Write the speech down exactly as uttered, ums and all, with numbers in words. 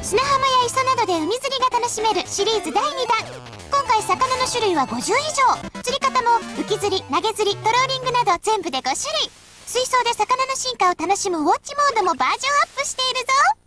砂浜や磯などで海釣りが楽しめるシリーズだいにだん。今回魚の種類はごじゅう以上。釣り方も浮き釣り、投げ釣り、トローリングなど全部でごしゅるい。水槽で魚の進化を楽しむウォッチモードもバージョンアップしているぞ。